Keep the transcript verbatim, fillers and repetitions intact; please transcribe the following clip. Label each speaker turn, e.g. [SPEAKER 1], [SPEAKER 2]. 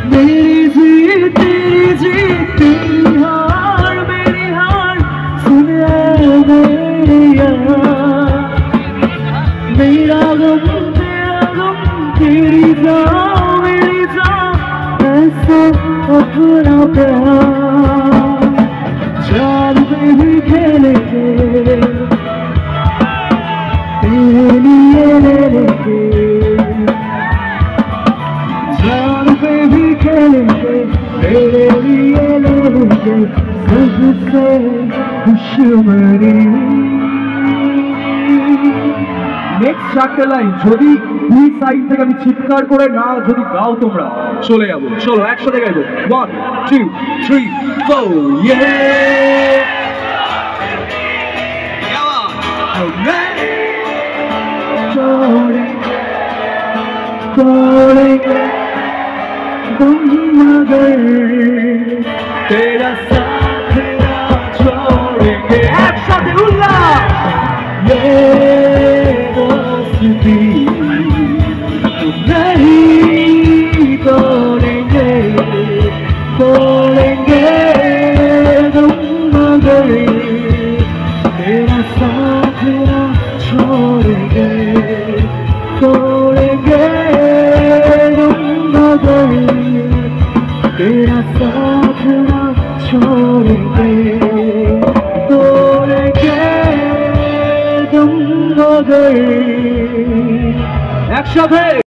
[SPEAKER 1] मेरी जीत तेरी जीत तेरी हार मेरी हार सुन मेरे यार मेरा गम तेरा गम तेरी जान मेरी जान ऐसा अपना प्यार जान में भी खेलेंगे तेरे लिए लेंगे जान पे भी खेलेंगे तेरे लिए लेंगे सबसे दुश्मनी। নেক্সট চারটে লাইন যদি দুই সাইড থেকে আমি চিৎকার করে না যদি গাও তোমরা চলে যাবো। চলো একসাথে গাইবো ওয়ান টু থ্রি ফোর ইয়ে तोड़ेंगे तुम मगर तेरा साथ ना छोड़ेंगे। एक साथ उल्ला ये दोस्ती नहीं तोड़ेंगे तोड़ेंगे तुम मगर तेरा साथ ना छोड़ेंगे तोड़ेंगे तेरा साथ ना छोड़ेंगे तोड़ेंगे तुम मगर एक साथ